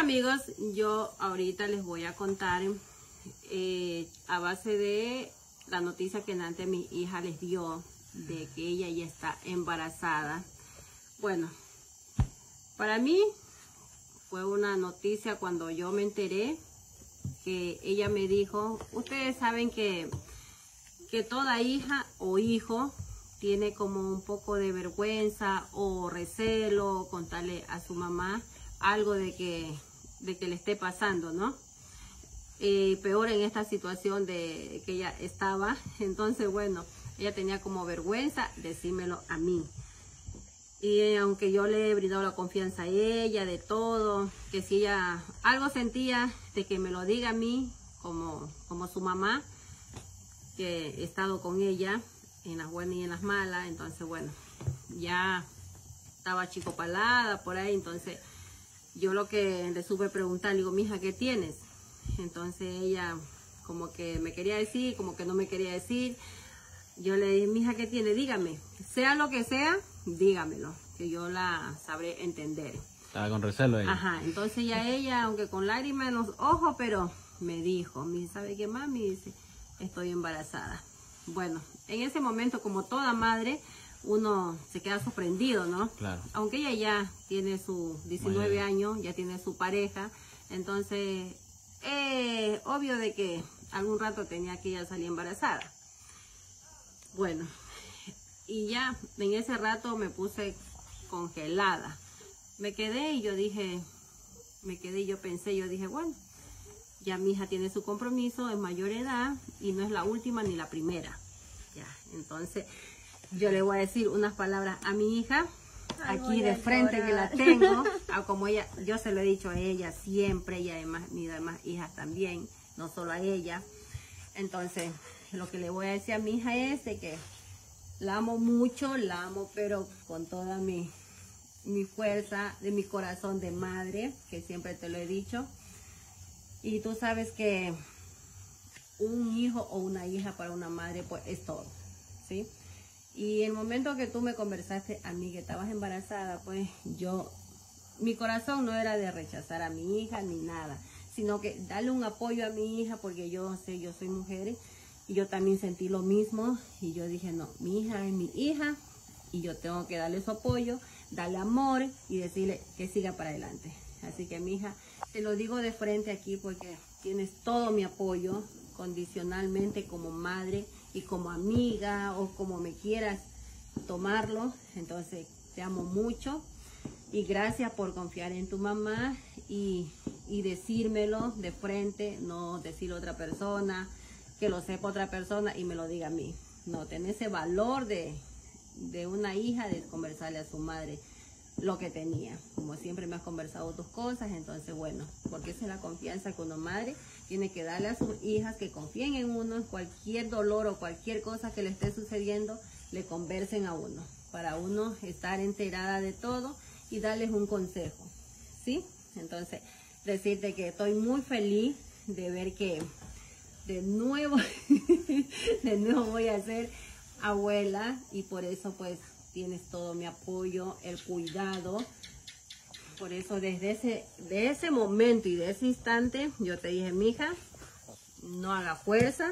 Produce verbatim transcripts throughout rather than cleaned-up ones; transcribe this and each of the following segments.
amigos, yo ahorita les voy a contar eh, a base de la noticia que antes mi hija les dio de que ella ya está embarazada. Bueno, para mí fue una noticia cuando yo me enteré que ella me dijo, ustedes saben que, que toda hija o hijo tiene como un poco de vergüenza o recelo contarle a su mamá algo de que, de que le esté pasando, ¿no? Eh, peor en esta situación de que ella estaba. Entonces, bueno, ella tenía como vergüenza decírmelo a mí. Y eh, aunque yo le he brindado la confianza a ella de todo, que si ella algo sentía de que me lo diga a mí, como, como su mamá, que he estado con ella en las buenas y en las malas. Entonces, bueno, ya estaba chicopalada por ahí. Entonces, yo lo que le supe preguntar, le digo, mija, ¿qué tienes? Entonces ella como que me quería decir, como que no me quería decir. Yo le dije, mija, ¿qué tiene? Dígame, sea lo que sea, dígamelo, que yo la sabré entender. Estaba con recelo ella. Ajá, entonces ya ella, aunque con lágrimas en los ojos, pero me dijo, me dice, ¿sabe qué, mami? Dice, estoy embarazada. Bueno, en ese momento, como toda madre, uno se queda sorprendido, ¿no? Claro. Aunque ella ya tiene sus diecinueve años, ya tiene su pareja, entonces eh, obvio de que algún rato tenía que ella salir embarazada. Bueno, y ya en ese rato me puse congelada. Me quedé y yo dije, me quedé y yo pensé, yo dije, bueno, ya mi hija tiene su compromiso, es mayor edad y no es la última ni la primera. Ya, entonces yo le voy a decir unas palabras a mi hija, Ay, aquí de frente llorar. Que la tengo, a como ella, yo se lo he dicho a ella siempre, y además mis demás hijas también, no solo a ella. Entonces, lo que le voy a decir a mi hija es de que la amo mucho, la amo, pero con toda mi, mi fuerza, de mi corazón de madre, que siempre te lo he dicho. Y tú sabes que un hijo o una hija para una madre, pues es todo, ¿sí? Y el momento que tú me conversaste a mí que estabas embarazada, pues yo, mi corazón no era de rechazar a mi hija ni nada, sino que darle un apoyo a mi hija, porque yo sé, yo soy mujer y yo también sentí lo mismo. Y yo dije, no, mi hija es mi hija y yo tengo que darle su apoyo, darle amor y decirle que siga para adelante. Así que mi hija, te lo digo de frente aquí porque tienes todo mi apoyo condicionalmente como madre y como amiga o como me quieras tomarlo. Entonces te amo mucho y gracias por confiar en tu mamá y, y decírmelo de frente, no decirlo a otra persona, que lo sepa otra persona y me lo diga a mí. No, tener ese valor de, de una hija de conversarle a su madre lo que tenía. Como siempre me has conversado tus cosas, entonces bueno, porque esa es la confianza que una madre tiene que darle a sus hijas, que confíen en uno, cualquier dolor o cualquier cosa que le esté sucediendo, le conversen a uno, para uno estar enterada de todo y darles un consejo, ¿sí? Entonces, decirte que estoy muy feliz de ver que de nuevo, de nuevo voy a ser abuela y por eso pues tienes todo mi apoyo, el cuidado. Por eso desde ese, de ese momento y de ese instante, yo te dije, mija, no haga fuerza,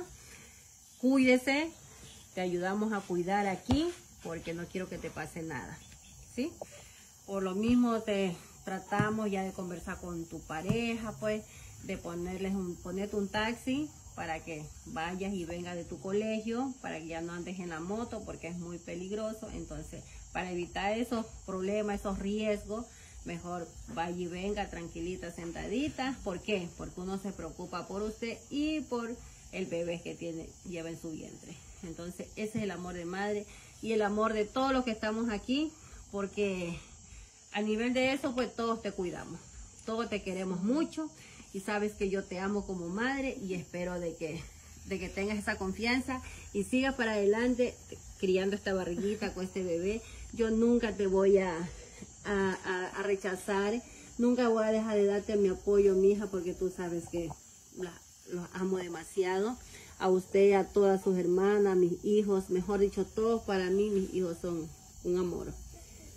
cuídese, te ayudamos a cuidar aquí, porque no quiero que te pase nada, ¿sí? Por lo mismo te tratamos ya de conversar con tu pareja, pues, de ponerles un, ponerte un taxi para que vayas y vengas de tu colegio, para que ya no andes en la moto porque es muy peligroso. Entonces, para evitar esos problemas, esos riesgos, mejor vaya y venga tranquilita, sentadita. ¿Por qué? Porque uno se preocupa por usted y por el bebé que tiene, lleva en su vientre. Entonces, ese es el amor de madre y el amor de todos los que estamos aquí, porque a nivel de eso, pues todos te cuidamos, todos te queremos mucho. Y sabes que yo te amo como madre y espero de que, de que tengas esa confianza y sigas para adelante criando esta barriguita con este bebé. Yo nunca te voy a, a, a, a rechazar, nunca voy a dejar de darte mi apoyo, mi hija, porque tú sabes que la, los amo demasiado. A usted, a todas sus hermanas, mis hijos, mejor dicho, todos para mí, mis hijos son un amor.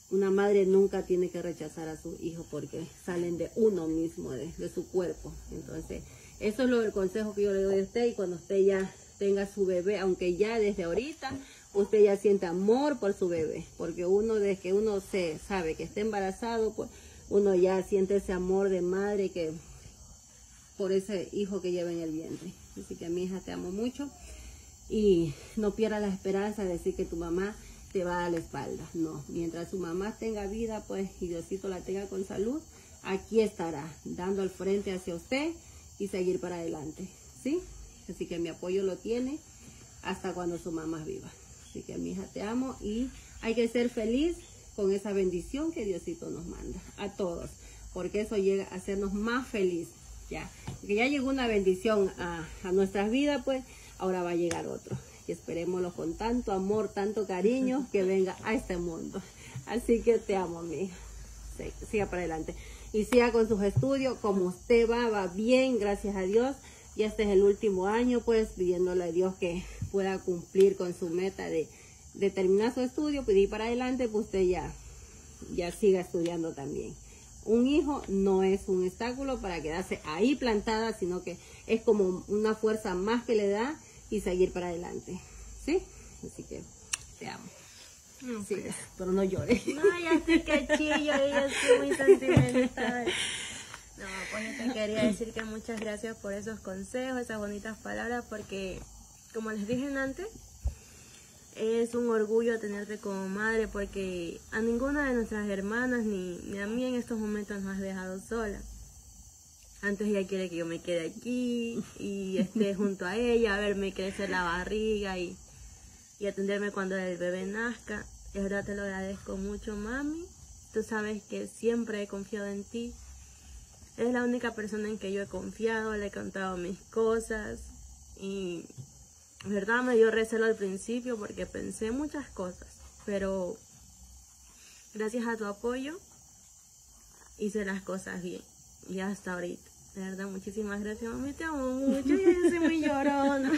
una madre nunca tiene que rechazar a su hijo porque salen de uno mismo, de, de su cuerpo. Entonces, eso es lo el consejo que yo le doy a usted, y cuando usted ya tenga su bebé, aunque ya desde ahorita usted ya siente amor por su bebé, porque uno desde que uno se sabe que está embarazado, pues uno ya siente ese amor de madre que por ese hijo que lleva en el vientre. Así que, mi hija, te amo mucho, y no pierdas la esperanza de decir que tu mamá te va a dar la espalda. No, mientras su mamá tenga vida, pues, y Diosito la tenga con salud, aquí estará, dando el frente hacia usted y seguir para adelante, ¿sí? Así que mi apoyo lo tiene hasta cuando su mamá viva. Así que, mi hija, te amo, y hay que ser feliz con esa bendición que Diosito nos manda a todos, porque eso llega a hacernos más feliz. Ya, que ya llegó una bendición a, a nuestras vidas, pues ahora va a llegar otro, y esperémoslo con tanto amor, tanto cariño que venga a este mundo. Así que te amo, mi hija. Sí, siga para adelante y siga con sus estudios. Como usted va, va bien, gracias a Dios. Y este es el último año, pues pidiéndole a Dios que pueda cumplir con su meta de, de terminar su estudio, pues ir para adelante, pues usted ya, ya siga estudiando también. Un hijo no es un obstáculo para quedarse ahí plantada, sino que es como una fuerza más que le da y seguir para adelante, ¿sí? Así que te amo. No, Sí, pues. pero no llores. No, ya estoy que chillo, ya estoy muy sentimental. No, pues yo te quería decir que muchas gracias por esos consejos, esas bonitas palabras, porque, como les dije antes, es un orgullo tenerte como madre, porque a ninguna de nuestras hermanas ni, ni a mí en estos momentos nos has dejado sola. Antes ella quiere que yo me quede aquí y esté junto a ella, a verme crecer la barriga y, y atenderme cuando el bebé nazca. Y ahora te lo agradezco mucho, mami. Tú sabes que siempre he confiado en ti. Eres la única persona en que yo he confiado, le he contado mis cosas y... verdad me dio recelo al principio porque pensé muchas cosas, pero gracias a tu apoyo hice las cosas bien y hasta ahorita. De verdad, muchísimas gracias, mami, te amo mucho, yo soy muy llorona.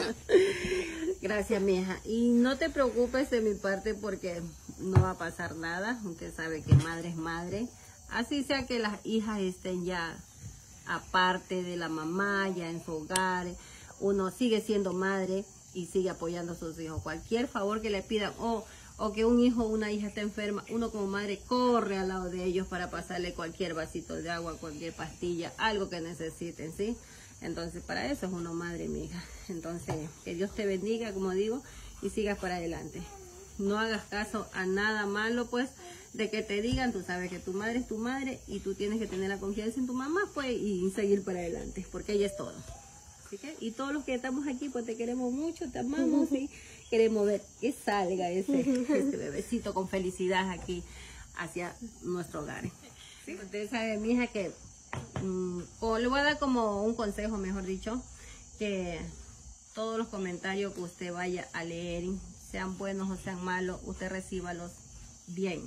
Gracias, mi hija. Y no te preocupes de mi parte porque no va a pasar nada. Usted sabe que madre es madre. Así sea que las hijas estén ya aparte de la mamá, ya en su hogar, uno sigue siendo madre y sigue apoyando a sus hijos. Cualquier favor que le pidan, o, o que un hijo o una hija esté enferma, uno como madre corre al lado de ellos para pasarle cualquier vasito de agua, cualquier pastilla, algo que necesiten, ¿sí? Entonces, para eso es uno madre, mi hija. Entonces, que Dios te bendiga, como digo, y sigas para adelante. No hagas caso a nada malo, pues, de que te digan. Tú sabes que tu madre es tu madre y tú tienes que tener la confianza en tu mamá, pues, y seguir para adelante, porque ella es todo. Así que, y todos los que estamos aquí, pues te queremos mucho, te amamos y queremos ver que salga ese, ese bebecito con felicidad aquí hacia nuestro hogar. ¿Sí? Usted sabe, mi hija, que mmm, o le voy a dar como un consejo, mejor dicho, que todos los comentarios que usted vaya a leer, sean buenos o sean malos, usted recíbalos bien.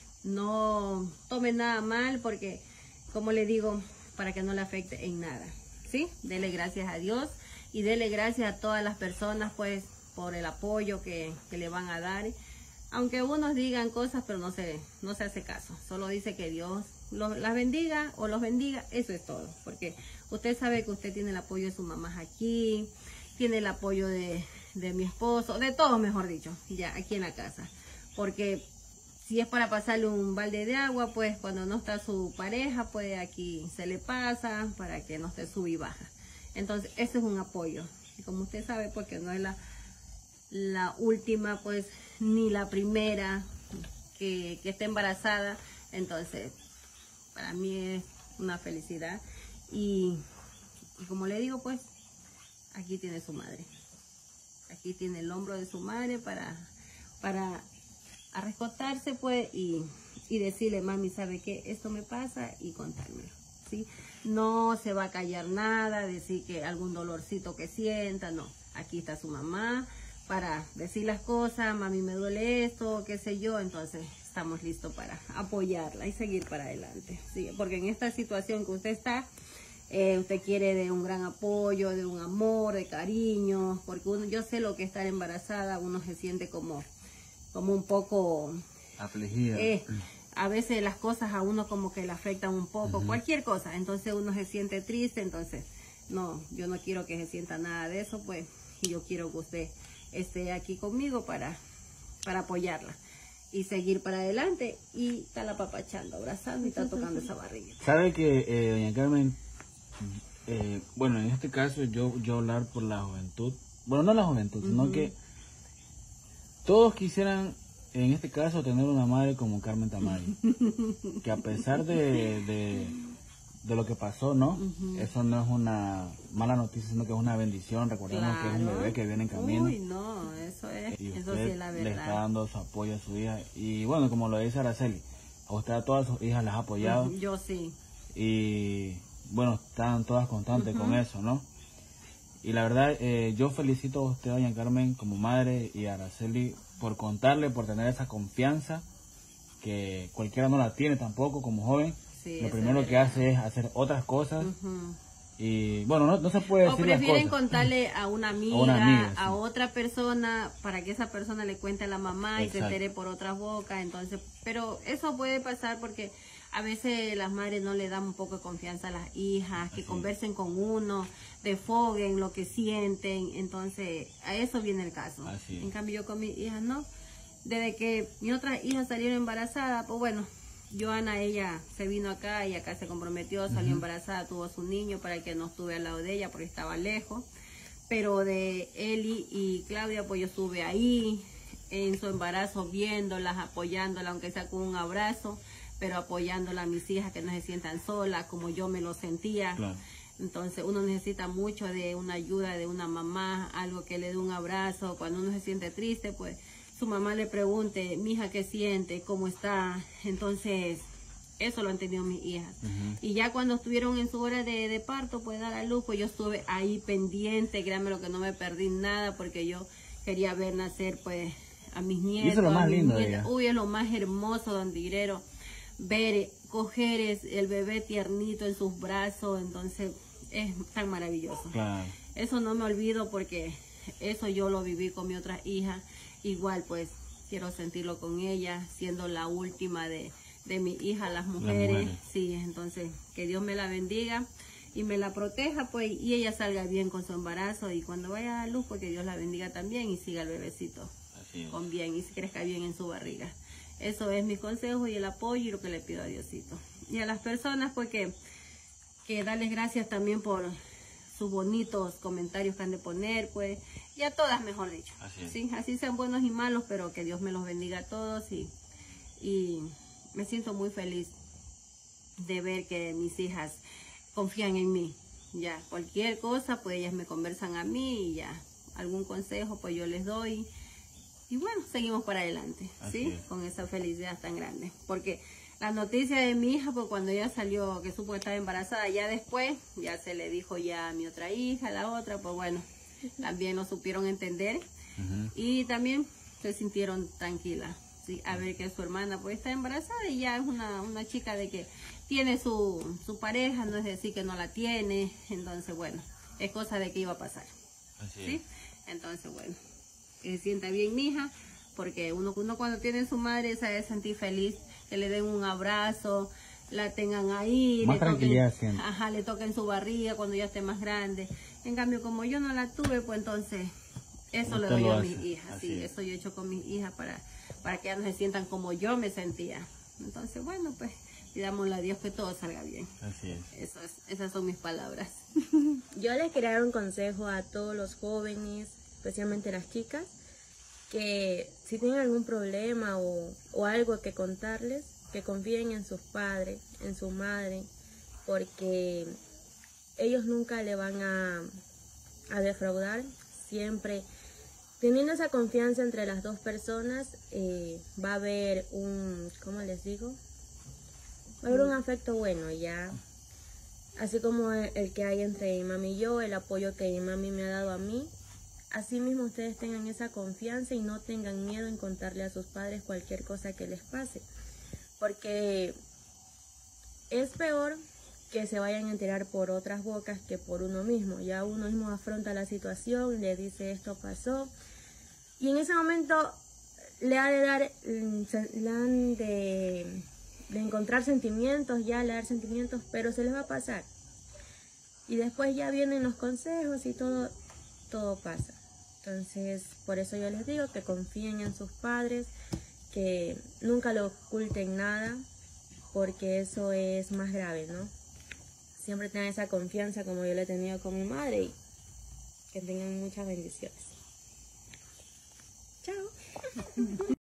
No tome nada mal porque, como le digo, para que no le afecte en nada. ¿Sí? Dele gracias a Dios y dele gracias a todas las personas, pues, por el apoyo que, que le van a dar. Aunque unos digan cosas, pero no se, no se hace caso. Solo dice que Dios los, las bendiga o los bendiga. Eso es todo. Porque usted sabe que usted tiene el apoyo de su mamá aquí, tiene el apoyo de, de mi esposo, de todos, mejor dicho, ya aquí en la casa. Porque si es para pasarle un balde de agua, pues cuando no está su pareja, pues aquí se le pasa para que no esté sub y baja. Entonces, eso es un apoyo. Y como usted sabe, porque no es la, la última, pues, ni la primera que, que esté embarazada. Entonces, para mí es una felicidad. Y, y como le digo, pues, aquí tiene su madre. Aquí tiene el hombro de su madre para... para a rescatarse, pues, y, y decirle, mami, ¿sabe qué? Esto me pasa, y contármelo, ¿sí? No se va a callar nada, decir que algún dolorcito que sienta, no. Aquí está su mamá para decir las cosas, mami, me duele esto, qué sé yo. Entonces, estamos listos para apoyarla y seguir para adelante, ¿sí? Porque en esta situación que usted está, eh, usted quiere de un gran apoyo, de un amor, de cariño, porque uno, yo sé lo que es estar embarazada, uno se siente como... como un poco afligida. Eh, a veces las cosas a uno como que le afectan un poco, uh-huh. cualquier cosa, entonces uno se siente triste, entonces no, yo no quiero que se sienta nada de eso, pues, y yo quiero que usted esté aquí conmigo para, para apoyarla y seguir para adelante, y está la papachando, abrazando y está tocando esa barriga. ¿Sabe que, eh, doña Carmen, eh, bueno, en este caso yo, yo hablar por la juventud, bueno, no la juventud, uh-huh. sino que todos quisieran, en este caso, tener una madre como Carmen Tamari, que a pesar de, de, de lo que pasó, ¿no? Uh-huh. Eso no es una mala noticia, sino que es una bendición. Recordemos claro. que es un bebé que viene en camino. Uy, no, eso es, y eso usted sí es la verdad. Le está dando su apoyo a su hija. Y bueno, como lo dice Araceli, a usted a todas sus hijas las ha apoyado. Uh-huh. Yo sí. Y bueno, están todas constantes uh-huh. con eso, ¿no? Y la verdad, eh, yo felicito a usted, doña Carmen, como madre, y a Araceli por contarle, por tener esa confianza que cualquiera no la tiene tampoco como joven. Sí, lo primero que hace es hacer otras cosas. Uh-huh. Y bueno, no, no se puede decir las cosas. O prefieren contarle a una amiga, a, una amiga, a sí. otra persona, para que esa persona le cuente a la mamá. Exacto. Y se entere por otras bocas. Entonces, pero eso puede pasar porque a veces las madres no le dan un poco de confianza a las hijas, que Así conversen es. con uno, desfoguen lo que sienten. Entonces, a eso viene el caso. Así en cambio, yo con mis hijas no. Desde que mi otra hija salieron embarazada, pues bueno, Joana, ella se vino acá y acá se comprometió, salió uh-huh. embarazada, tuvo su niño para que no estuve al lado de ella porque estaba lejos. Pero de Eli y Claudia, pues yo estuve ahí en su embarazo, viéndolas, apoyándolas, aunque sea con un abrazo, pero apoyándola a mis hijas que no se sientan solas, como yo me lo sentía. Claro. Entonces uno necesita mucho de una ayuda de una mamá, algo que le dé un abrazo. Cuando uno se siente triste, pues su mamá le pregunte, mi hija, ¿qué siente? ¿Cómo está? Entonces, eso lo han tenido mis hijas. Uh-huh. Y ya cuando estuvieron en su hora de, de parto, pues dar a luz, pues yo estuve ahí pendiente, créanme lo que no me perdí nada, porque yo quería ver nacer, pues, a mis nietos. Y eso es lo más lindo de ella. Uy, es lo más hermoso, don Tigrero, ver, coger es, el bebé tiernito en sus brazos, entonces es tan maravilloso. Claro. Eso no me olvido porque eso yo lo viví con mi otra hija. Igual pues quiero sentirlo con ella, siendo la última de, de mi hija, las mujeres. las mujeres. Sí, entonces que Dios me la bendiga y me la proteja, pues, y ella salga bien con su embarazo, y cuando vaya a luz, pues que Dios la bendiga también y siga el bebecito con bien y crezca bien en su barriga. Eso es mi consejo y el apoyo y lo que le pido a Diosito. Y a las personas, pues que, que darles gracias también por sus bonitos comentarios que han de poner, pues, y a todas, mejor dicho. Así es. Sí, así sean buenos y malos, pero que Dios me los bendiga a todos, y, y me siento muy feliz de ver que mis hijas confían en mí. Ya, cualquier cosa, pues ellas me conversan a mí y ya, algún consejo, pues yo les doy. Y bueno, seguimos para adelante, Así ¿sí? Es. Con esa felicidad tan grande. Porque la noticia de mi hija, pues cuando ella salió, que supo que estaba embarazada, ya después, ya se le dijo ya a mi otra hija, la otra, pues bueno, también lo supieron entender. Uh-huh. Y también se sintieron tranquilas, ¿sí? A ver que su hermana pues está embarazada y ya es una, una chica de que tiene su, su pareja, no es decir que no la tiene. Entonces, bueno, es cosa de que iba a pasar. Así ¿sí? Es. Entonces, bueno, que se sienta bien mi hija, porque uno, uno cuando tiene su madre se debe sentir feliz, que le den un abrazo, la tengan ahí, más le tranquilidad toquen, siempre. Ajá, le toquen su barriga cuando ya esté más grande. En cambio, como yo no la tuve, pues entonces eso Usted le doy a hace. mis hijas. Así Sí, es. eso yo he hecho con mis hijas para, para que ellas no se sientan como yo me sentía. Entonces, bueno, pues pidámosle a Dios que todo salga bien. Así es. Eso es, esas son mis palabras. Yo les quería dar un consejo a todos los jóvenes, especialmente las chicas, que si tienen algún problema o, o algo que contarles, que confíen en sus padres, en su madre, porque ellos nunca le van a, a defraudar. Siempre teniendo esa confianza entre las dos personas, eh, va a haber un, ¿cómo les digo? Va a haber un afecto bueno ya, así como el, el que hay entre mi mami y yo, el apoyo que mi mami me ha dado a mí. Así mismo ustedes tengan esa confianza y no tengan miedo en contarle a sus padres cualquier cosa que les pase, porque es peor que se vayan a enterar por otras bocas que por uno mismo. Ya uno mismo afronta la situación, le dice esto pasó, y en ese momento le ha de dar, le han de, de encontrar sentimientos, ya le dar sentimientos, pero se les va a pasar. Y después ya vienen los consejos y todo, todo pasa. Entonces, por eso yo les digo que confíen en sus padres, que nunca le oculten nada, porque eso es más grave, ¿no? Siempre tengan esa confianza como yo la he tenido con mi madre y que tengan muchas bendiciones. Chao.